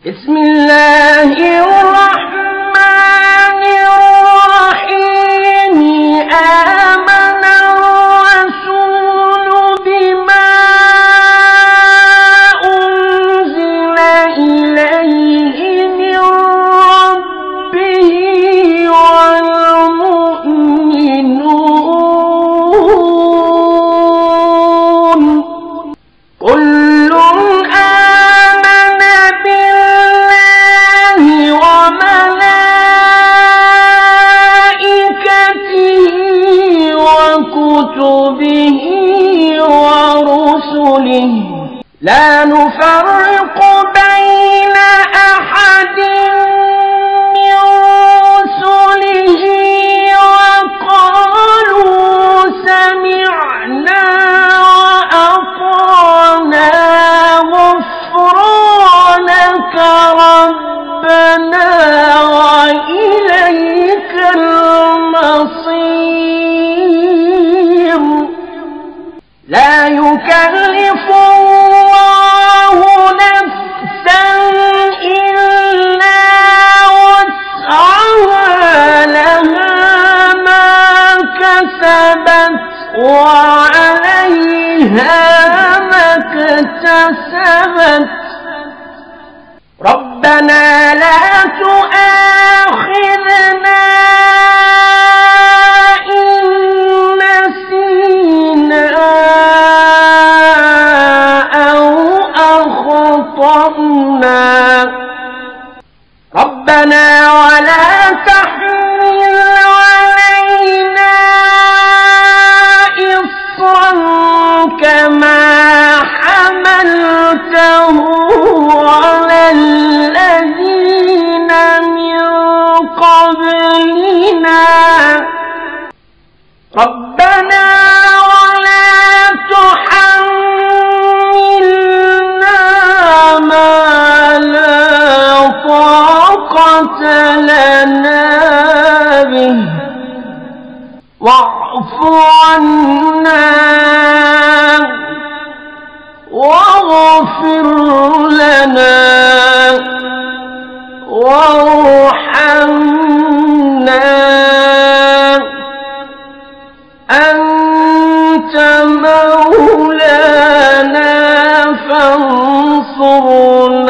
بسم الله الرحمن الرحيم. آمن الرسول بما أنزل إليه من ربه والمؤمنون كل آمن بالله وملائكته وكتبه ورسله لا نفرق بين أحد من رسله وقالوا سمعنا وأطعنا غفرانك ربنا وإليك المصير. لا يكلف الله نفسا إلا وسعها لها ما كسبت وعليها ما اكتسبت. ربنا لا تؤاخذنا إن نسينا أو أخطأنا. ربنا ولا تحمل علينا إصرا كما حملته على الذين من قبلنا. ربنا ولا تحملنا ما لا طاقة لنا به واعف عنا واغفر لنا وارحمنا أنت مولانا فانصرنا